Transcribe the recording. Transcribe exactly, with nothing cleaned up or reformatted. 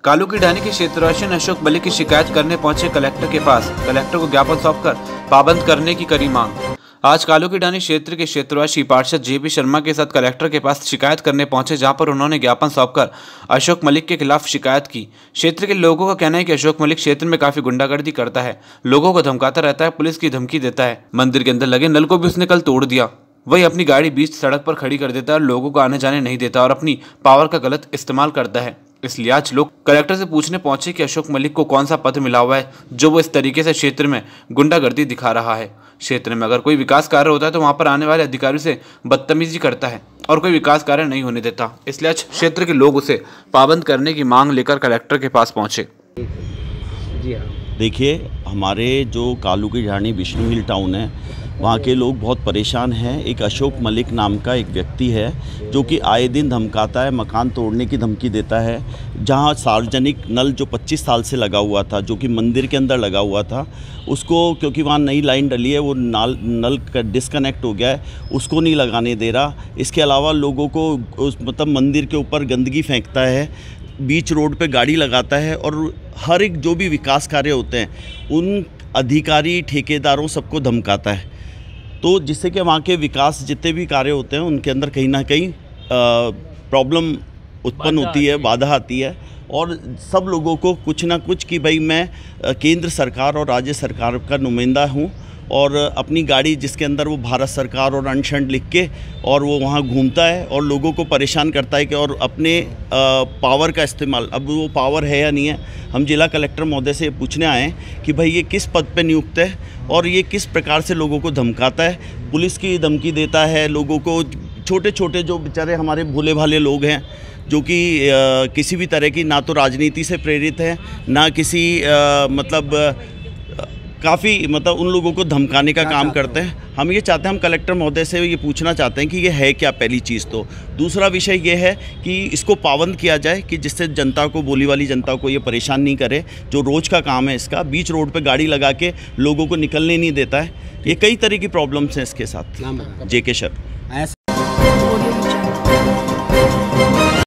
कालू की ढाणी के क्षेत्रवासी ने अशोक मलिक की शिकायत करने पहुंचे कलेक्टर के पास। कलेक्टर को ज्ञापन सौंपकर पाबंद करने की करी मांग। आज कालू की ढाणी क्षेत्र के क्षेत्रवासी पार्षद जेपी शर्मा के साथ कलेक्टर के पास शिकायत करने पहुंचे, जहां पर उन्होंने ज्ञापन सौंपकर अशोक मलिक के खिलाफ शिकायत की। क्षेत्र के लोगों का कहना है कि अशोक मलिक क्षेत्र में काफी गुंडागर्दी करता है, लोगों को धमकाता रहता है, पुलिस की धमकी देता है। मंदिर के अंदर लगे नल को भी उसने कल तोड़ दिया। वही अपनी गाड़ी बीच सड़क पर खड़ी कर देता है और लोगों को आने जाने नहीं देता और अपनी पावर का गलत इस्तेमाल करता है। इसलिए आज लोग कलेक्टर से पूछने पहुंचे कि अशोक मलिक को कौन सा पत्र मिला हुआ है जो वो इस तरीके से क्षेत्र में गुंडागर्दी दिखा रहा है। क्षेत्र में अगर कोई विकास कार्य होता है तो वहां पर आने वाले अधिकारियों से बदतमीजी करता है और कोई विकास कार्य नहीं होने देता। इसलिए आज क्षेत्र के लोग उसे पाबंद करने की मांग लेकर कलेक्टर के पास पहुंचे। जी हाँ, देखिए, हमारे जो कालू की ढाणी विष्णु हिल टाउन है, वहाँ के लोग बहुत परेशान हैं। एक अशोक मलिक नाम का एक व्यक्ति है जो कि आए दिन धमकाता है, मकान तोड़ने की धमकी देता है। जहाँ सार्वजनिक नल जो पच्चीस साल से लगा हुआ था, जो कि मंदिर के अंदर लगा हुआ था, उसको क्योंकि वहाँ नई लाइन डली है, वो नाल नल का डिस्कनेक्ट हो गया है, उसको नहीं लगाने दे रहा। इसके अलावा लोगों को उस मतलब मंदिर के ऊपर गंदगी फेंकता है, बीच रोड पे गाड़ी लगाता है और हर एक जो भी विकास कार्य होते हैं उन अधिकारी ठेकेदारों सबको धमकाता है। तो जिससे कि वहाँ के विकास जितने भी कार्य होते हैं उनके अंदर कहीं ना कहीं प्रॉब्लम उत्पन्न होती है, बाधा आती है। और सब लोगों को कुछ ना कुछ कि भाई मैं केंद्र सरकार और राज्य सरकार का नुमाइंदा हूँ और अपनी गाड़ी जिसके अंदर वो भारत सरकार और अनशंड लिख के और वो वहाँ घूमता है और लोगों को परेशान करता है कि और अपने आ, पावर का इस्तेमाल, अब वो पावर है या नहीं है। हम जिला कलेक्टर महोदय से पूछने आए हैं कि भाई ये किस पद पे नियुक्त है और ये किस प्रकार से लोगों को धमकाता है, पुलिस की धमकी देता है लोगों को। छोटे छोटे जो बेचारे हमारे भोले भाले लोग हैं जो कि किसी भी तरह की ना तो राजनीति से प्रेरित है, ना किसी आ, मतलब काफ़ी मतलब उन लोगों को धमकाने का काम करते हैं। हम ये चाहते हैं, हम कलेक्टर महोदय से ये पूछना चाहते हैं कि ये है क्या, पहली चीज़ तो। दूसरा विषय ये है कि इसको पाबंद किया जाए कि जिससे जनता को, बोली वाली जनता को ये परेशान नहीं करे, जो रोज़ का काम है इसका। बीच रोड पे गाड़ी लगा के लोगों को निकलने नहीं देता है। ये कई तरह की प्रॉब्लम्स हैं इसके साथ। जे के शर्मा।